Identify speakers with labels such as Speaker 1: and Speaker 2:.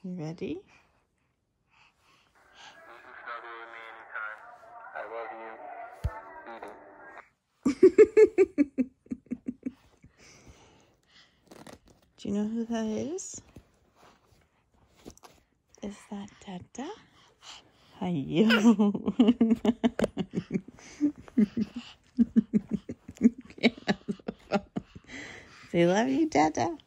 Speaker 1: You ready?
Speaker 2: You can snuggle with me anytime. I love you. Eat it.
Speaker 1: Do you know who that is? Is that Dada? Hiyo. Say love you, Dada.